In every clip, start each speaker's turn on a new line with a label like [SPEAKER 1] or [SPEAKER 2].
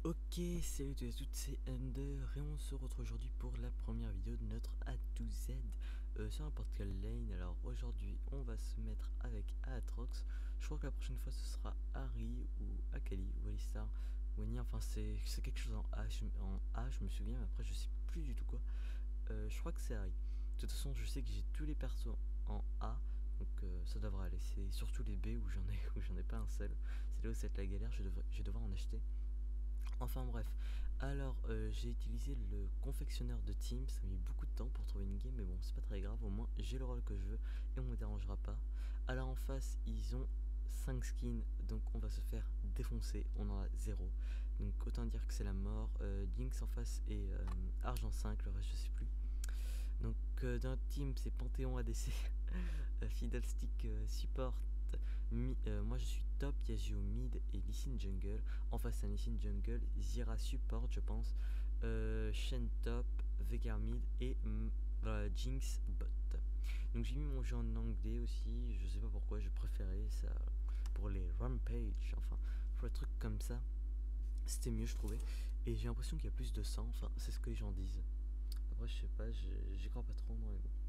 [SPEAKER 1] Ok, salut à toutes, c'est Ender et on se retrouve aujourd'hui pour la première vidéo de notre A to Z sur n'importe quelle lane. Alors aujourd'hui on va se mettre avec Aatrox. Je crois que la prochaine fois ce sera Harry ou Akali ou Alistar ou Annie, enfin c'est quelque chose en A, je me souviens, mais après je sais plus du tout quoi. Je crois que c'est Harry. De toute façon je sais que j'ai tous les persos en A, donc ça devrait aller. C'est surtout les B où j'en ai pas un seul. C'est là où c'est la galère, je vais devoir en acheter. Enfin bref, alors j'ai utilisé le confectionneur de team, ça a mis beaucoup de temps pour trouver une game, mais bon c'est pas très grave, au moins j'ai le rôle que je veux et on me dérangera pas. Alors en face ils ont 5 skins, donc on va se faire défoncer, on en a 0, donc autant dire que c'est la mort. Jinx en face et Argent 5, le reste je sais plus. Donc dans notre team c'est Panthéon ADC, Fiddlestick support. Moi je suis top, Yasuo mid et Lee Sin jungle. En face à Lee Sin jungle, Zyra support je pense, Shen top, Veigar mid et Jinx bot. Donc j'ai mis mon jeu en anglais aussi, je sais pas pourquoi, je préférais ça pour les rampage, enfin pour les trucs comme ça. C'était mieux je trouvais. Et j'ai l'impression qu'il y a plus de sang, enfin c'est ce que les gens disent. Après je sais pas, j'y crois pas trop moi.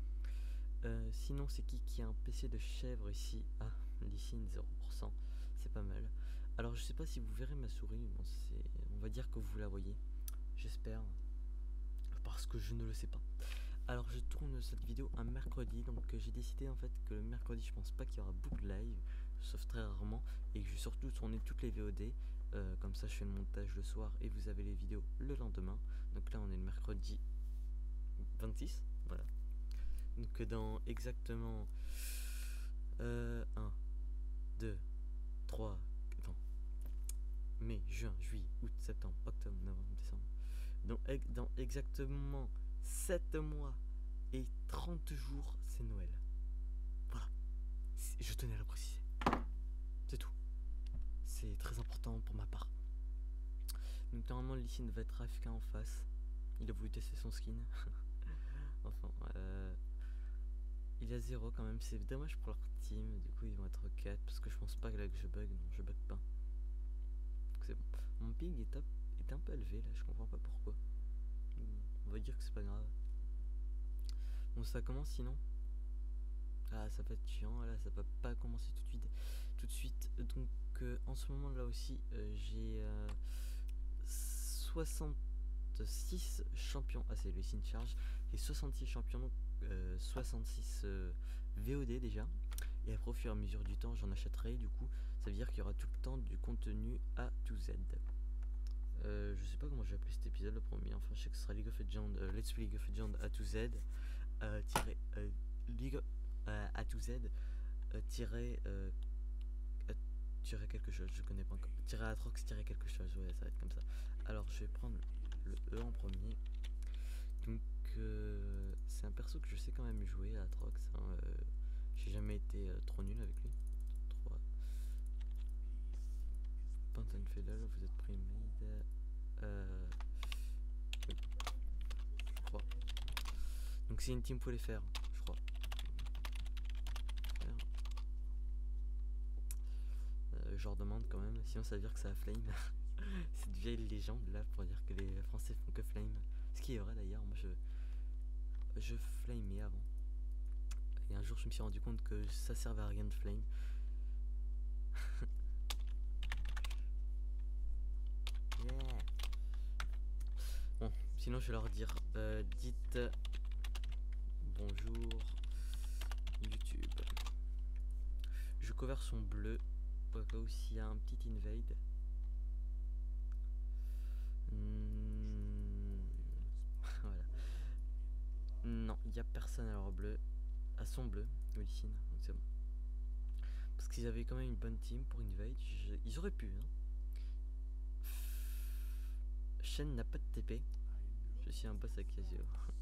[SPEAKER 1] Sinon c'est qui a un PC de chèvre ici? Ah, Licine 0%, c'est pas mal. Alors je sais pas si vous verrez ma souris, mais bon, on va dire que vous la voyez, j'espère, parce que je ne le sais pas. Alors je tourne cette vidéo un mercredi, donc j'ai décidé en fait que le mercredi je pense pas qu'il y aura beaucoup de live, sauf très rarement, et que je vais surtout tourner toutes les VOD, comme ça je fais le montage le soir et vous avez les vidéos le lendemain. Donc là on est le mercredi 26, voilà. Donc dans exactement 1, 2, 3, attends, mai, juin, juillet, août, septembre, octobre, novembre, décembre. Donc dans exactement 7 mois et 30 jours, c'est Noël. Voilà, je tenais à le préciser. C'est tout. C'est très important pour ma part. Donc normalement Lee Sin va être AFK en face. Il a voulu tester son skin. Enfin, il y a 0 quand même, c'est dommage pour leur team, du coup ils vont être 4 parce que je pense pas que là que je bug, non je bug pas. Donc c'est bon. Mon ping est un peu élevé là, je comprends pas pourquoi. On va dire que c'est pas grave. Bon ça commence sinon. Ah ça va être chiant, là ça va pas commencer tout de suite. Donc en ce moment là aussi j'ai 66 champions. Ah c'est le signe charge. J'ai 66 champions, donc 66 VOD déjà. Et après au fur et à mesure du temps j'en achèterai, du coup ça veut dire qu'il y aura tout le temps du contenu A to Z. Je sais pas comment j'ai appelé cet épisode le premier, enfin je sais que ce sera League of Legends, Let's Play League of Legends A to Z, League A to Z, tirer quelque chose, je connais pas encore, tirer Aatrox, tirer quelque chose, ouais ça va être comme ça. Alors je vais prendre le E en premier. Donc c'est un perso que je sais quand même jouer, Aatrox, hein, j'ai jamais été trop nul avec lui. 3 Pantenfellel, vous êtes pre-made. 3. Donc c'est une team pour les faire, je crois. Je leur demande quand même, sinon ça veut dire que ça a flame. Cette vieille légende là pour dire que les Français font que flame. Ce qui est vrai d'ailleurs, moi je flamais avant. Et un jour je me suis rendu compte que ça servait à rien de flame. Yeah. Bon, sinon je vais leur dire, dites bonjour YouTube. Je cover son bleu au cas où s'il y a un petit invade. Voilà. Non, il n'y a personne à leur bleu. À son bleu, Olicine, donc c'est bon. Parce qu'ils avaient quand même une bonne team pour invade. Ils auraient pu. Hein. Shen n'a pas de TP. Je suis un boss avec Yasuo.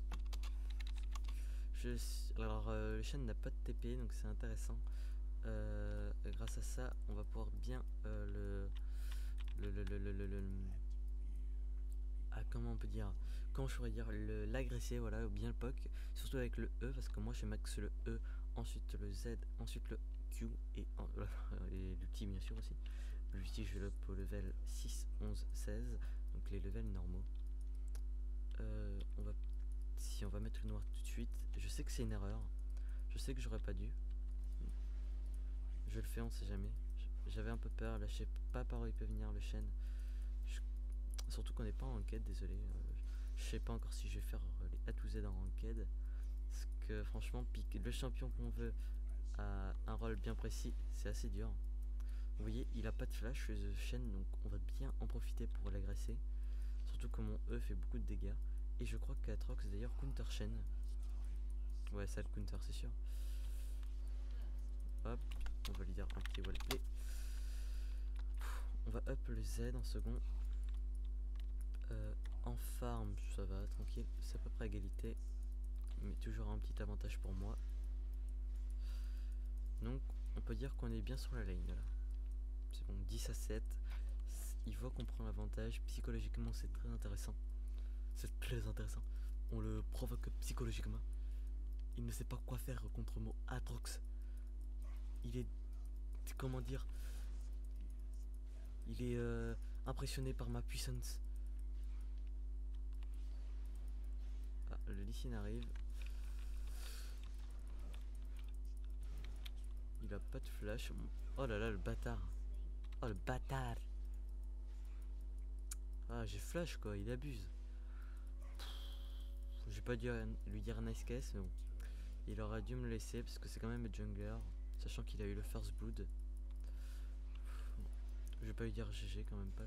[SPEAKER 1] Alors, Shen n'a pas de TP, donc c'est intéressant. Grâce à ça, on va pouvoir bien comment on peut dire, comment je pourrais dire, l'agresser, voilà, ou bien le poke, surtout avec le E, parce que moi je max le E, ensuite le Z, ensuite le Q et l'ulti bien sûr aussi. L'ulti je le pour level 6, 11, 16, les levels normaux. Si on va mettre le noir tout de suite, je sais que c'est une erreur. Je sais que j'aurais pas dû. Je le fais, on sait jamais. J'avais un peu peur, là je sais pas par où il peut venir le chêne. Surtout qu'on n'est pas en ranked, désolé. Je sais pas encore si je vais faire les A to Z en ranked. Parce que franchement, le champion qu'on veut a un rôle bien précis, c'est assez dur. Vous voyez, il a pas de flash le chêne, donc on va bien en profiter pour l'agresser. Surtout que mon E fait beaucoup de dégâts. Et je crois qu'Atrox d'ailleurs counter chêne. Ouais, ça le counter, c'est sûr. Hop, on va lui dire un petit wallplay. On va up le Z en second. En farm, ça va, tranquille, c'est à peu près égalité. Mais toujours un petit avantage pour moi. Donc, on peut dire qu'on est bien sur la lane là. C'est bon, 10 à 7. Il voit qu'on prend l'avantage. Psychologiquement, c'est très intéressant. C'est très intéressant. On le provoque psychologiquement. Il ne sait pas quoi faire contre mon Atrox. Il est... Comment dire? Il est impressionné par ma puissance. Ah, le Lee Sin arrive. Il a pas de flash. Oh là là, le bâtard. Oh le bâtard. Ah, j'ai flash quoi, il abuse. J'ai pas dû lui dire nice case, mais bon. Il aurait dû me le laisser parce que c'est quand même le jungler. Sachant qu'il a eu le first blood. Je vais pas lui dire GG quand même pas là.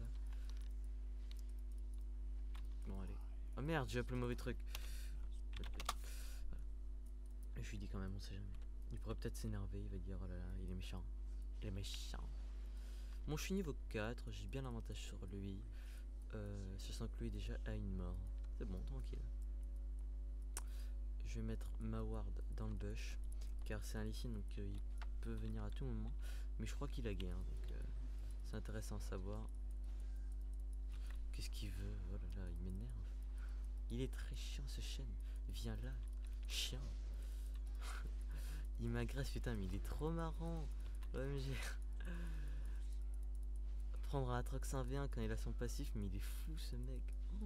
[SPEAKER 1] Bon allez. Oh merde, j'ai appelé le mauvais truc. Voilà. Je lui dis quand même, on sait jamais. Il pourrait peut-être s'énerver, il va dire oh là là, il est méchant. Il est méchant. Bon, je suis niveau 4, j'ai bien l'avantage sur lui. Sachant que lui déjà a une mort. C'est bon, tranquille. Je vais mettre Maward dans le bush. Car c'est un Lee Sin, donc il peut venir à tout moment. Mais je crois qu'il a gagné, donc c'est intéressant à savoir. Qu'est-ce qu'il veut? Oh là là, il m'énerve. Il est très chiant ce chêne. Viens là, chien. Il m'agresse, putain, mais il est trop marrant. OMG. Prendre un Atrox 1v1 quand il a son passif, mais il est fou ce mec. Oh.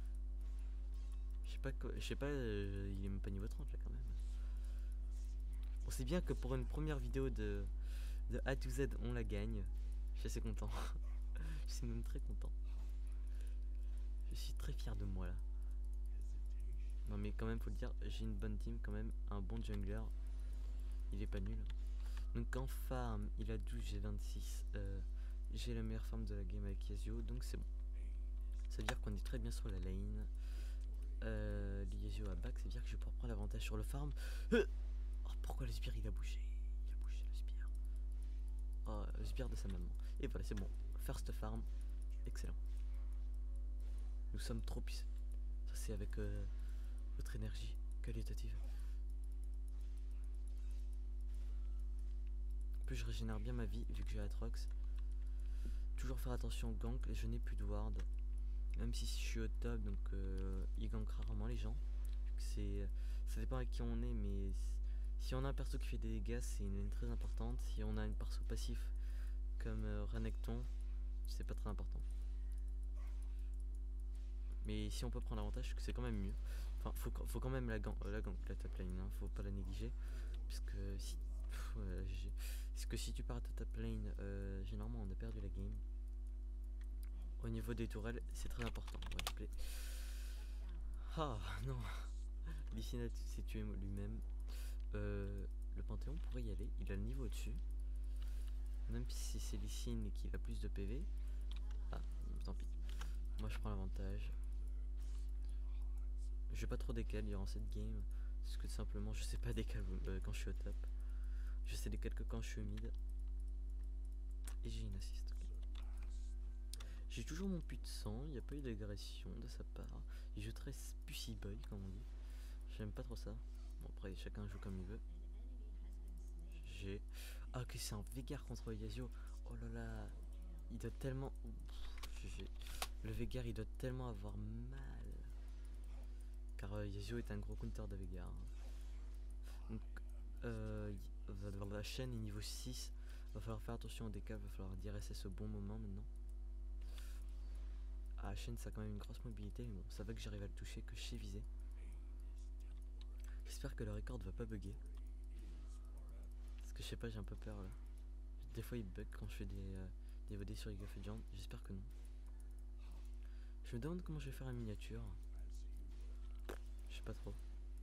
[SPEAKER 1] Je sais pas, il est même pas niveau 30 là quand même. On sait bien que pour une première vidéo de A to Z, on la gagne. Je suis assez content. Je suis même très content. Je suis très fier de moi là. Non mais quand même faut le dire, j'ai une bonne team quand même, un bon jungler. Il est pas nul. Donc en farm, il a 12, j'ai 26. J'ai la meilleure farm de la game avec Yasuo, donc c'est bon. Ça veut dire qu'on est très bien sur la lane. Yasuo a back, ça veut dire que je vais pouvoir prendre l'avantage sur le farm. Oh, pourquoi le sbire il a bougé? Il a bougé le sbire. Oh, le sbire de sa maman. Et voilà, c'est bon. First farm, excellent. Nous sommes trop puissants. Ça c'est avec votre énergie qualitative. En plus je régénère bien ma vie vu que j'ai Atrox. Toujours faire attention au gank, je n'ai plus de ward. Même si je suis au top, donc il gank rarement les gens. Ça dépend avec qui on est, mais si on a un perso qui fait des dégâts, c'est une très importante. Si on a un perso passif comme Renekton, c'est pas très important. Mais si on peut prendre l'avantage, c'est quand même mieux. Enfin, faut quand même la gank, la top lane, hein, faut pas la négliger. Puisque si tu pars à ta top lane, généralement on a perdu la game. Au niveau des tourelles, c'est très important. Ouais, ah non, Lee Sin s'est tué lui-même. Le Panthéon pourrait y aller, il a le niveau au-dessus. Même si c'est Lee Sin et qu'il a plus de PV. Ah, tant pis. Moi je prends l'avantage. Je vais pas trop décaler durant cette game. Parce que tout simplement je sais pas décaler quand je suis au top. Je sais décaler que quand je suis au mid. Et j'ai une assist. J'ai toujours mon puits de sang, il n'y a pas eu d'agression de sa part. Il joue très pussy boy comme on dit. J'aime pas trop ça. Bon après chacun joue comme il veut. J'ai... Ah ok c'est un Veigar contre Yasuo. Oh là là. Il doit tellement... Le Veigar il doit tellement avoir mal. Car Yasuo est un gros counter de Veigar. Donc la chaîne est niveau 6. Va falloir faire attention au DK, va falloir dire SS au bon moment maintenant. Ah, Shen, ça a quand même une grosse mobilité, mais bon, ça va que j'arrive à le toucher, que je sais viser. J'espère que le record va pas bugger. Parce que je sais pas, j'ai un peu peur là. Des fois il bug quand je fais des VOD sur League of Legends, j'espère que non. Je me demande comment je vais faire la miniature. Je sais pas trop.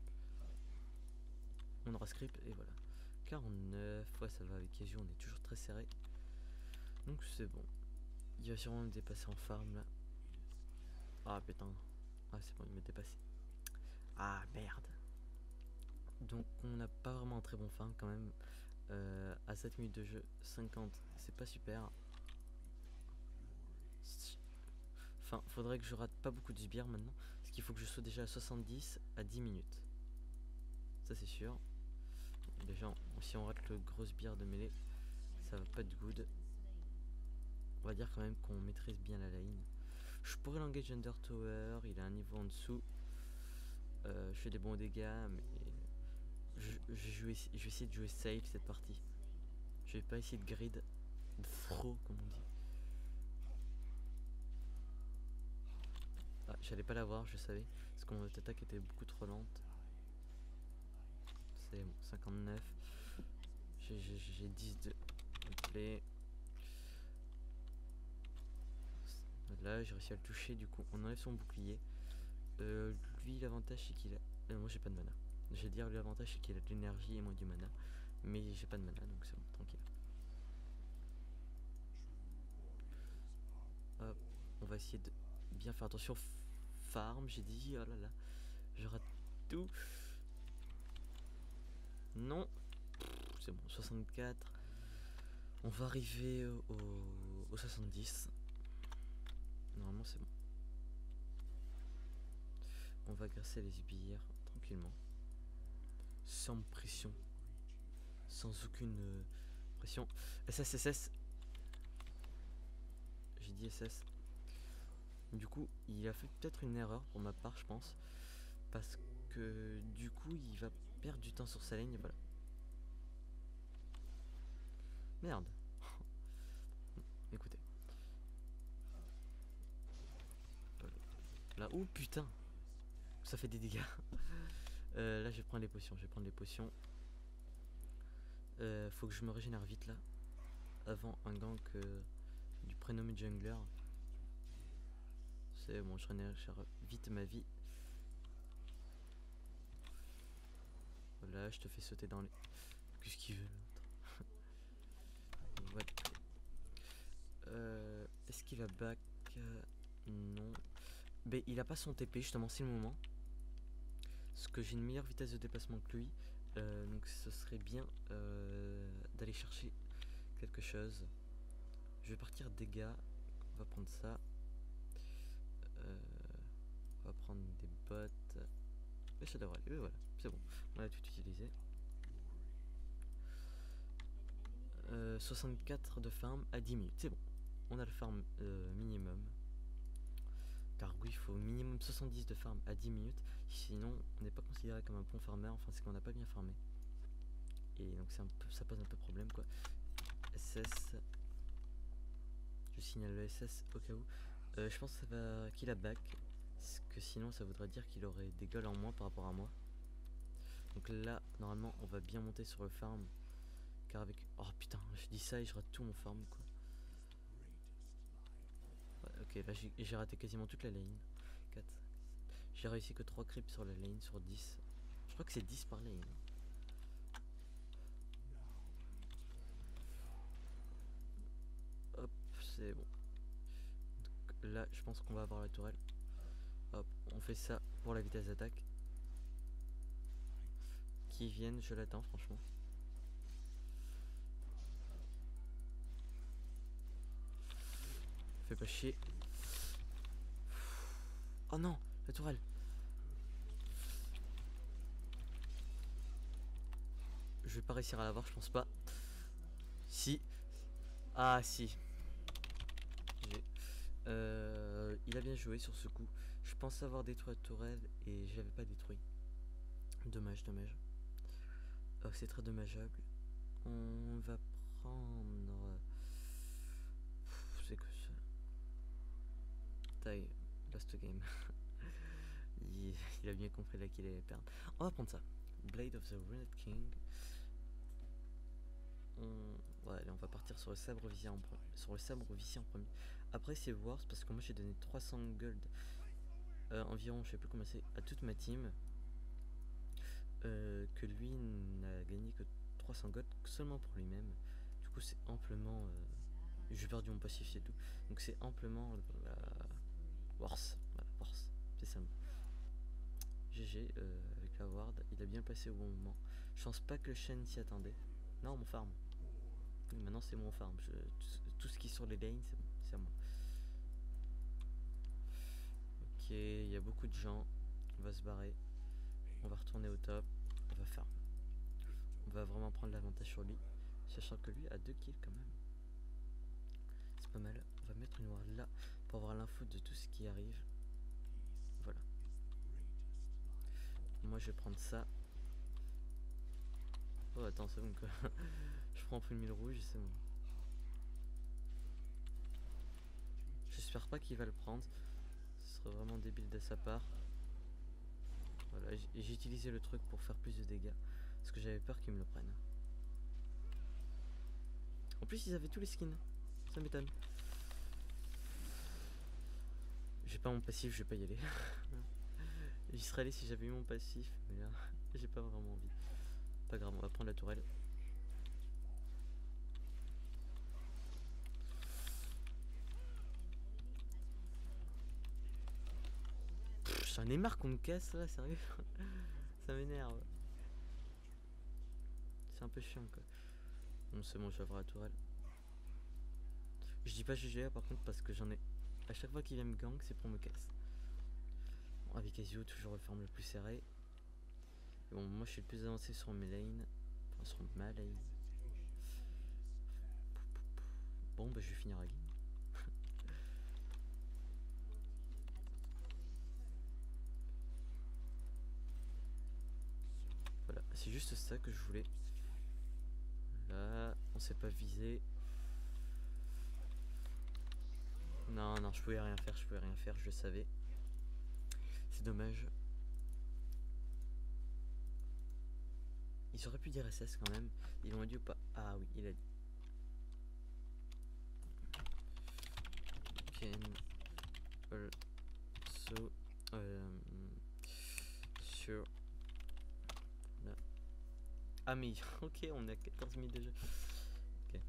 [SPEAKER 1] On aura script et voilà. 49, ouais ça va avec Yezu, on est toujours très serré. Donc c'est bon. Il va sûrement me dépasser en farm là. Ah putain. Ah c'est bon, il m'a dépassé. Ah merde. Donc on n'a pas vraiment un très bon farm quand même. À 7 minutes de jeu, 50, c'est pas super. Enfin, faudrait que je rate pas beaucoup de sbires maintenant. Parce qu'il faut que je sois déjà à 70 à 10 minutes. Ça c'est sûr. Déjà, si on rate le gros sbire de mêlée, ça va pas être good. On va dire quand même qu'on maîtrise bien la lane. Je pourrais l'engage Under Tower, il a un niveau en dessous. Je fais des bons dégâts, mais je vais essayer de jouer safe cette partie. Je vais pas essayer de grid trop, comme on dit. Ah, j'allais pas l'avoir, je savais. Parce que mon attaque était beaucoup trop lente. C'est bon, 59. J'ai 10 de play. Là, j'ai réussi à le toucher, du coup, on enlève son bouclier. Lui, l'avantage, c'est qu'il a... moi, j'ai pas de mana. Je vais dire, l'avantage, c'est qu'il a de l'énergie et moi du mana. Mais j'ai pas de mana, donc c'est bon, tranquille. Hop, on va essayer de bien faire attention. Farm, j'ai dit, oh là là, je rate tout. Non, c'est bon, 64. On va arriver au 70. Normalement, c'est bon. On va agresser les sbires tranquillement. Sans pression. Sans aucune pression. SS. J'ai dit SS. Du coup, il a fait peut-être une erreur pour ma part, je pense. Parce que du coup, il va perdre du temps sur sa ligne. Voilà. Merde. Écoutez. Là, oh putain. Ça fait des dégâts. Là, je vais prendre les potions. Faut que je me régénère vite là. Avant un gank du prénommé jungler. C'est bon, je régénère vite ma vie. Voilà, je te fais sauter dans les... Qu'est-ce qu'il veut l'autre? Voilà. Est-ce qu'il va back? Non. Mais il a pas son TP justement, c'est le moment. Parce que j'ai une meilleure vitesse de déplacement que lui. Donc ce serait bien d'aller chercher quelque chose. Je vais partir dégâts. On va prendre ça. On va prendre des bottes. Et ça devrait aller. Voilà, c'est bon. On a tout utilisé. 64 de farm à 10 minutes. C'est bon. On a le farm minimum. Car oui, il faut minimum 70 de farm à 10 minutes. Sinon, on n'est pas considéré comme un bon farmer. Enfin, c'est qu'on n'a pas bien farmé. Et donc, ça pose un peu problème, quoi. SS. Je signale le SS au cas où. Je pense que ça va qu'il a back. Parce que sinon, ça voudrait dire qu'il aurait des gueules en moins par rapport à moi. Donc là, normalement, on va bien monter sur le farm. Car avec... Oh putain, je dis ça et je rate tout mon farm, quoi. Ouais, ok, là j'ai raté quasiment toute la lane. 4. J'ai réussi que 3 creeps sur la lane sur 10. Je crois que c'est 10 par lane. Hop, c'est bon. Donc, là, je pense qu'on va avoir la tourelle. Hop, on fait ça pour la vitesse d'attaque. Qui viennent, je l'attends franchement. Fais pas chier. Oh non, la tourelle. Je vais pas réussir à l'avoir, je pense pas. Si. Ah si. Il a bien joué sur ce coup. Je pense avoir détruit la tourelle et j'avais pas détruit. Dommage. Oh, c'est très dommageable. On va prendre... C'est que ça. taille, lost game. il a bien compris là qu'il allait perdre. On va prendre ça. Blade of the Ruined King. Ouais, allez, on va partir sur le sabre vicié en premier. Après c'est Worse parce que moi j'ai donné 300 gold environ, je sais plus comment c'est, à toute ma team. Que lui n'a gagné que 300 gold seulement pour lui-même. Du coup c'est amplement... j'ai perdu mon passif, c'est tout. Donc c'est amplement Worse. Voilà, Worse. C'est ça. GG avec la ward. Il a bien passé au bon moment. Je pense pas que Shen s'y attendait. Non, mon farm. Maintenant c'est mon farm. Tout ce qui est sur les lanes, c'est bon, c'est à moi. Ok, il y a beaucoup de gens. On va se barrer. On va retourner au top. On va farm. On va vraiment prendre l'avantage sur lui. Sachant que lui a 2 kills quand même. C'est pas mal. On va mettre une ward là pour avoir l'info de tout ce qui arrive. Voilà. Moi je vais prendre ça. Oh attends, c'est bon quoi. Je prends un peu de mille rouge, c'est bon. J'espère pas qu'il va le prendre. Ce serait vraiment débile de sa part. Voilà, j'ai utilisé le truc pour faire plus de dégâts. Parce que j'avais peur qu'ils me le prennent. En plus ils avaient tous les skins. Ça m'étonne. J'ai pas mon passif, je vais pas y aller. J'y serais allé si j'avais eu mon passif. Mais là, j'ai pas vraiment envie. Pas grave, on va prendre la tourelle. J'en ai marre qu'on me casse là, sérieux. Ça m'énerve. C'est un peu chiant quoi. Bon c'est bon, je vais avoir la tourelle. Je dis pas GG par contre parce que j'en ai... À chaque fois qu'il vient me gang, c'est pour me casse. Bon, avec Ezio, toujours le farm le plus serré. Et bon, moi je suis le plus avancé sur mes lanes. Enfin sur ma lane. Bon bah je vais finir la game. Voilà, c'est juste ça que je voulais. Là, on s'est pas visé. Non, non, je pouvais rien faire, je le savais. C'est dommage. Ils auraient pu dire SS quand même. Ils l'ont dit ou pas? Ah oui, il a dit. Can also sur... Là. Ah mais ok, on est à 14 000 déjà. Ok.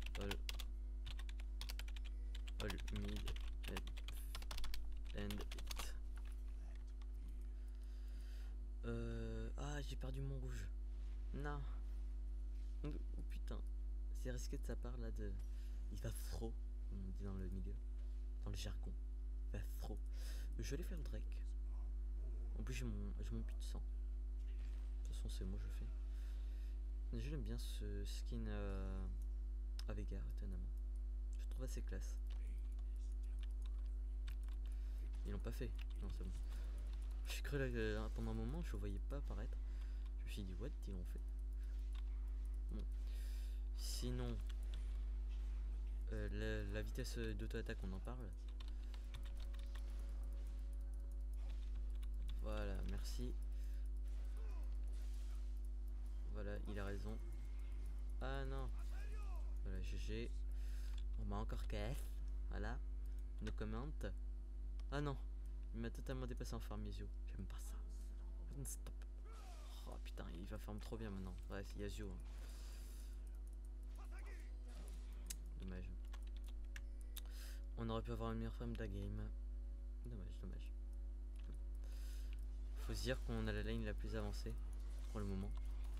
[SPEAKER 1] All mid and it. Ah, j'ai perdu mon rouge. Non. Oh putain. C'est risqué de sa part là de... Il va trop, comme on dit dans le milieu. Dans le jargon. Il va trop. Je vais aller faire le Drake. En plus j'ai mon puits de sang. De toute façon c'est moi je fais. J'aime bien ce skin à Veigar étonnamment. Je trouve assez classe. Ils l'ont pas fait. Non c'est bon. J'ai cru là pendant un moment je le voyais pas apparaître. Je me suis dit what ils l'ont fait. Bon. Sinon la vitesse d'auto-attaque on en parle. Voilà, merci. Voilà, il a raison. Ah non. Voilà, GG. On m'a encore KF. Voilà. No comment. Ah non. Il m'a totalement dépassé en farm Ezio. J'aime pas ça. Stop. Oh putain, il va farm trop bien maintenant. Ouais, c'est Yazio. Dommage. On aurait pu avoir une meilleure farm de la game. Dommage, dommage. Faut se dire qu'on a la lane la plus avancée pour le moment.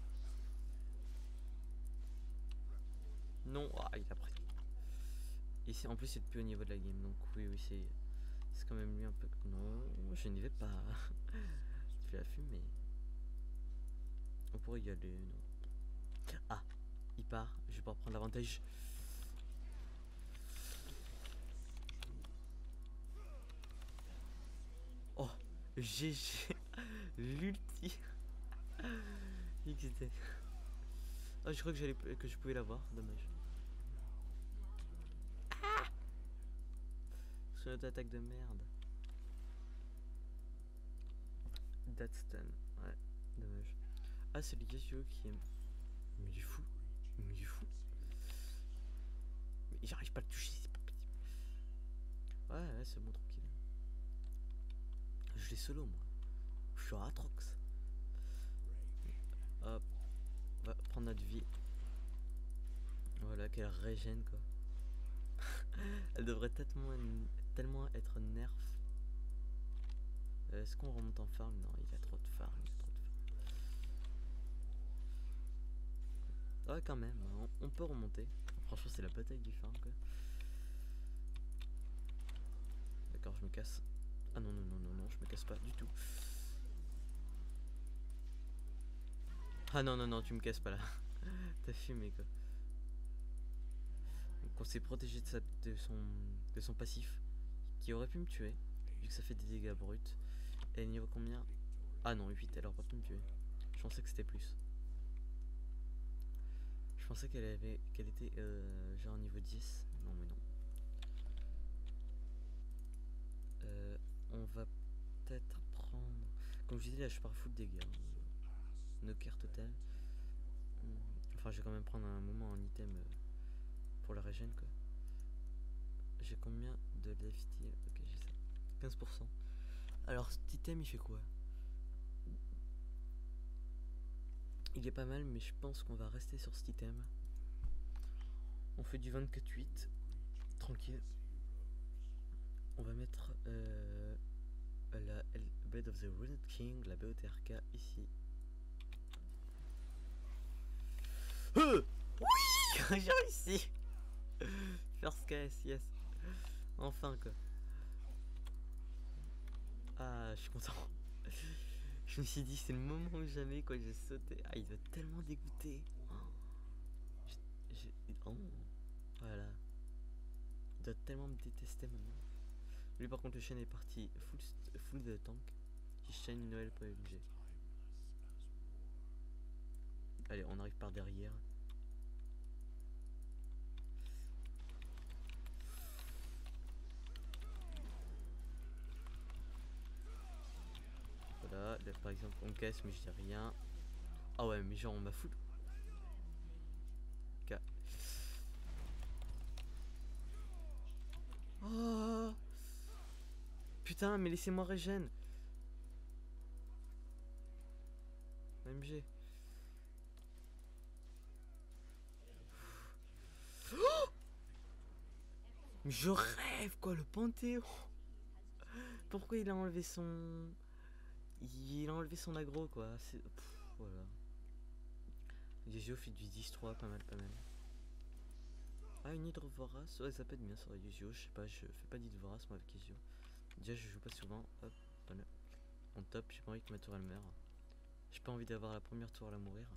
[SPEAKER 1] Non, ah, il a pris. Et en plus c'est plus au niveau de la game, donc oui c'est quand même lui un peu. Non, je n'y vais pas. Tu fais la fume mais on pourrait y aller. Non. Ah, il part. Je vais pas prendre l'avantage. Oh, GG. L'ulti. XD. Oh, je crois que je pouvais l'avoir. Dommage. son auto-attaque de merde. Deathstun, ouais, dommage. Ah, c'est le Yasuo qui est... Mais il est fou. Mais il est fou. Mais j'arrive pas à le toucher, c'est pas possible. Ouais, c'est bon, tranquille. Je l'ai solo, moi. Je suis à Atrox. Hop. On va prendre notre vie. Voilà, qu'elle régène, quoi. Elle devrait tellement être nerf. Est-ce qu'on remonte en farm? Non, il a trop de farm. Ouais, quand même, on peut remonter. Franchement, c'est la bataille du farm, quoi. D'accord, je me casse. Ah non, je me casse pas du tout. Ah non, tu me casses pas là. T'as fumé, quoi. Donc on s'est protégé de son passif, qui aurait pu me tuer, vu que ça fait des dégâts bruts. Et niveau combien? Ah non, 8, elle aurait pas pu me tuer. Je pensais que c'était plus. Je pensais qu'elle était genre niveau 10. Non mais non. On va peut-être prendre... Comme je disais là, je pars full dégâts. Knocker total. Enfin, je vais quand même prendre un moment en item pour la régène, quoi. J'ai combien de lifesteal? Ok, j'ai ça. 15%. Alors, cet item, il fait quoi? Il est pas mal, mais je pense qu'on va rester sur cet item. On fait du 24-8. Tranquille. On va mettre la Blade of the Runic King, la BOTRK ici. Oui. J'ai réussi. First case, yes. Enfin, quoi. Ah, je suis content. Je me suis dit, c'est le moment ou jamais, quoi. J'ai sauté. Ah, il doit tellement dégoûter. Oh. Voilà. Il doit tellement me détester maintenant. Lui, par contre, le chien est parti full de tank. Qui chaîne une Noël pour MG. Allez, on arrive par derrière. Voilà, là, par exemple, on casse, mais je dis rien. Ah ouais, mais genre, on m'a foutu. Ok. Oh putain, mais laissez-moi régène. MG. Oh, mais je rêve, quoi, le Panthéon. Pourquoi il a enlevé son... Il a enlevé son aggro, quoi. Voilà. Yuzio fait du 10-3, pas mal. Ah, une hydrovorace. Ouais, ça peut être bien sur Yuzio. Je sais pas, je fais pas d'hydrovorace moi avec Yuzio. Déjà, je joue pas souvent. Hop, voilà. En top, j'ai pas envie que ma tour elle meure. J'ai pas envie d'avoir la première tour à la mourir.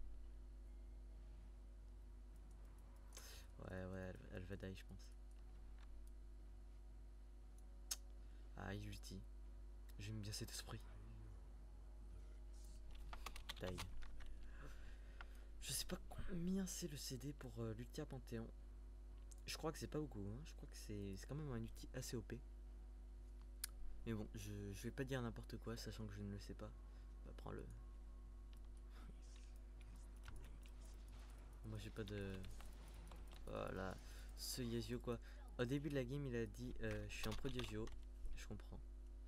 [SPEAKER 1] Ouais, elle va die, je pense. Ah, Yuti. J'aime bien cet esprit. Die. Je sais pas combien c'est le CD pour l'ulti à Panthéon. Je crois que c'est pas beaucoup, hein. Je crois que c'est quand même un outil assez OP. Mais bon, je vais pas dire n'importe quoi, sachant que je ne le sais pas. Bah, prends-le. Moi j'ai pas de... Voilà. Ce Yasuo, quoi. Au début de la game, il a dit je suis un pro de Yasuo. Je comprends.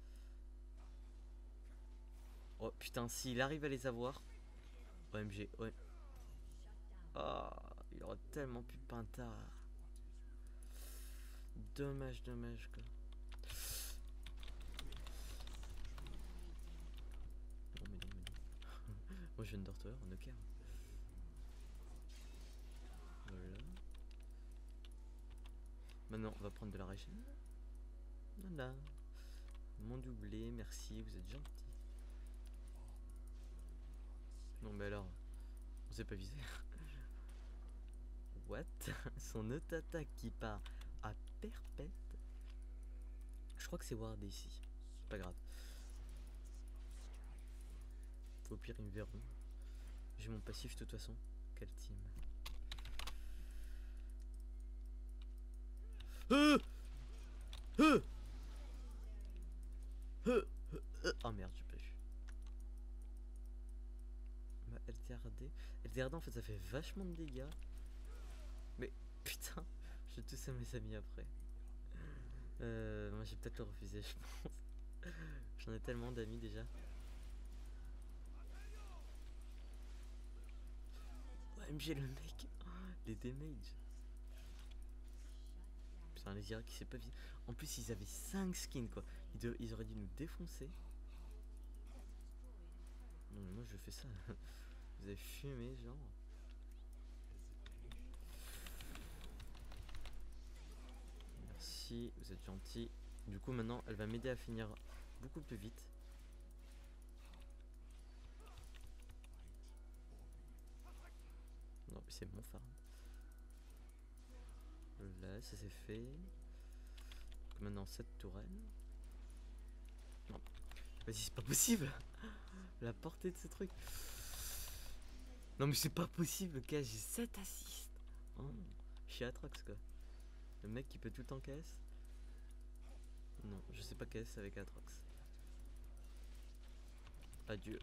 [SPEAKER 1] Oh putain, s'il arrive à les avoir. OMG, ouais. Oh, il aurait tellement pu pintard. Dommage, quoi. Non, mais non. Moi je viens d'Ortower, on ok. Voilà. Maintenant, on va prendre de la régène. Voilà. Mon doublé, merci, vous êtes gentil. Non, mais alors, on s'est pas visé. What? Son auto-attaque qui part à perpète. Je crois que c'est ward ici. C'est pas grave. Au pire, ils me verront. J'ai mon passif de toute façon. Quel team? Oh merde, j'ai pas vu. Bah, LTRD en fait ça fait vachement de dégâts. Mais putain, je vais tous à mes amis après. Moi j'ai peut-être le refuser, je pense. J'en ai tellement d'amis déjà. OMG le mec, les damages. Putain, les Irak qui s'est pas vu. En plus ils avaient 5 skins quoi. Ils auraient dû nous défoncer. Non mais moi je fais ça. Vous avez fumé genre. Merci, vous êtes gentil. Du coup maintenant elle va m'aider à finir beaucoup plus vite. Non mais c'est mon farm. Là ça c'est fait. Donc maintenant cette tourelle. Non. Vas-y c'est pas possible. La portée de ce truc. Non mais c'est pas possible gars, j'ai 7 assists. Oh, je suis Atrox quoi. Le mec qui peut tout le temps KS. Non, je sais pas KS avec Atrox. Adieu.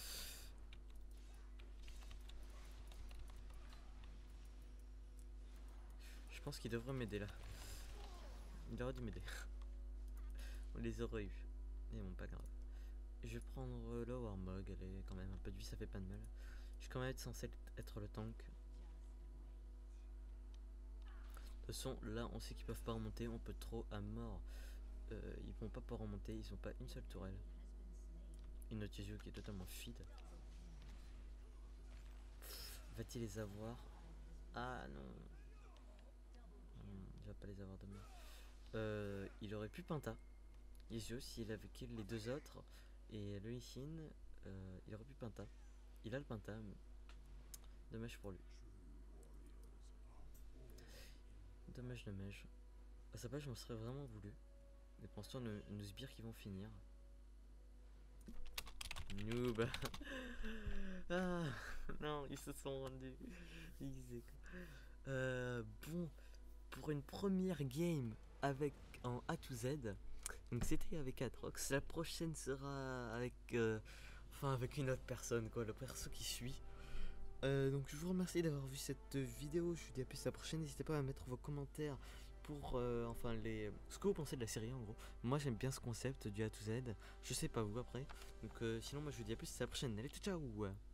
[SPEAKER 1] Je pense qu'il devrait m'aider là. Il aurait dû m'aider. On les aurait eu. Mais bon, pas grave. Je vais prendre le Warmog, allez, quand même, un peu de vie, ça fait pas de mal. Je suis quand même censé être le tank. De toute façon, là, on sait qu'ils peuvent pas remonter, on peut trop à mort. Ils vont pas pouvoir remonter, ils ont pas une seule tourelle. Une notre Yasuo qui est totalement feed. Va-t-il les avoir? Ah non. Il va pas les avoir demain. Il aurait pu Penta. Yasuo, s'il avait kill les deux autres et le Isshin, il aurait pu Penta. Il a le Penta, mais dommage pour lui. Dommage, dommage. À sa place, je m'en serais vraiment voulu. Mais pour l'instant, nos sbires qui vont finir. Noob. Ah non, ils se sont rendus. Bon, pour une première game avec en A to Z, donc c'était avec Atrox. La prochaine sera avec, enfin avec une autre personne quoi, le perso qui suit. Donc je vous remercie d'avoir vu cette vidéo. Je vous dis à plus la prochaine. N'hésitez pas à mettre vos commentaires pour enfin ce que vous pensez de la série en gros. Moi j'aime bien ce concept du A to Z. Je sais pas vous après. Donc sinon moi je vous dis à plus la prochaine. Allez ciao ciao.